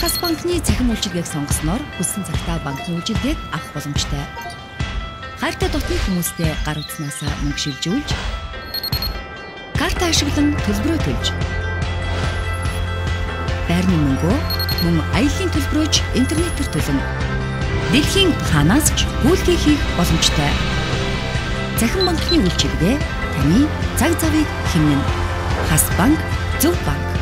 хас банкны цахим үйлчилгээг сонгосноор хүссэн цагтаа банкны үйлчилгээг авах боломжтой. Хайртай дотны хүмүүстэй гар утснаас мөнгө шилжүүлж, карта ашиглан төлбөрөө төлж, байрны мөнгөө мөн аяллаа төлбөрөөж интернетээр төлнө. Дэлхийн хаанаас ч үйлдэл хийх боломжтой. Захин банкны үйлчилгээ таны цаг завыг хэмнэн. Хас банк, зөв банк.